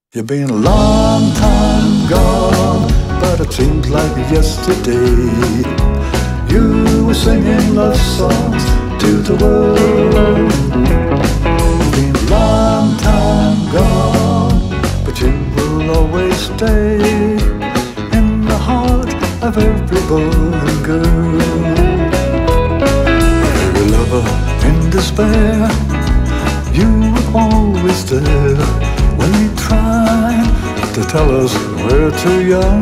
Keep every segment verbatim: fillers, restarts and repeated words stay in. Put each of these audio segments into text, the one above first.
You've been a long time gone, but it seems like yesterday. You were singing love songs to the world. You've been a long time gone, but you will always stay in the heart of every boy and girl. Every lover in despair, you were always there when we tried to tell us we're too young.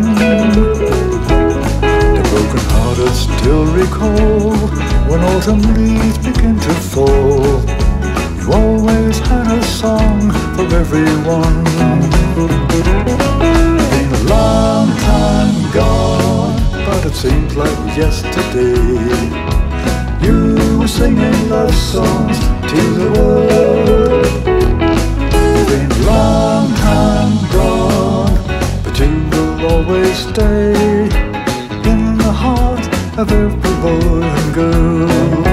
The broken-hearted still recall when autumn leaves begin to fall. You always had a song for everyone. It's been a long time gone, but it seems like yesterday. You were singing love songs to the world. Long time gone, but you will always stay in the heart of every boy and girl.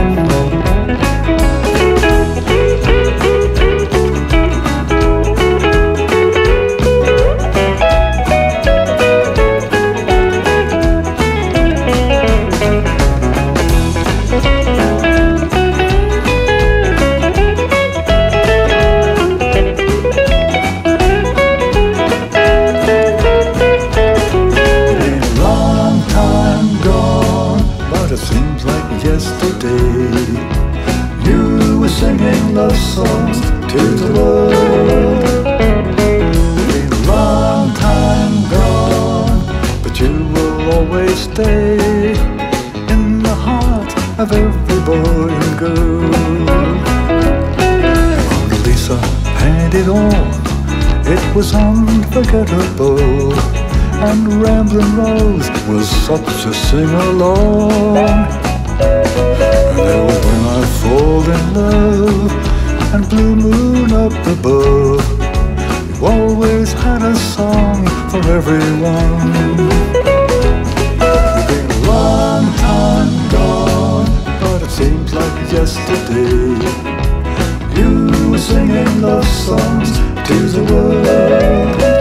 It seems like yesterday. You were singing love songs to the world. It's been a long time gone, but you will always stay in the heart of every boy and girl. Mona Lisa had it all, it was unforgettable. And Ramblin' Rose was such a sing-along. And there was When I Fall in Love and Blue Moon up above. You always had a song for everyone. You've been a long time gone, but it seems like yesterday. You were singing love songs to the world.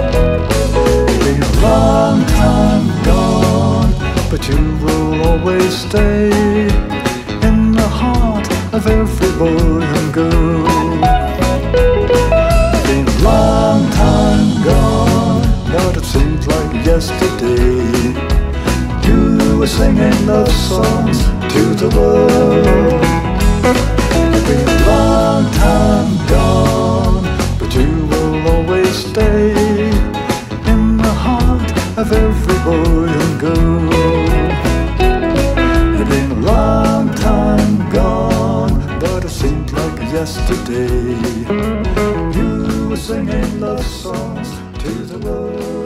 Long time gone, but you will always stay in the heart of every boy and girl. It's been a long time gone, but it seems like yesterday. You were singing love songs to the world. It's been a long time gone, but you will always stay of every boy and girl. It's been a long time gone, but it seems like yesterday. You were singing love songs to the world.